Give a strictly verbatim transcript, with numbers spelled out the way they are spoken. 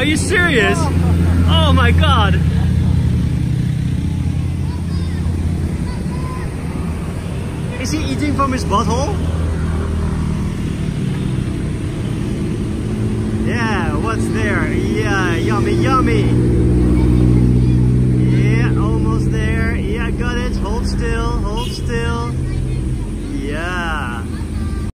Are you serious? Oh my god. Is he eating from his butthole? Yeah, what's there? Yeah, yummy, yummy. Yeah, almost there. Yeah, got it. Hold still, hold still. Yeah.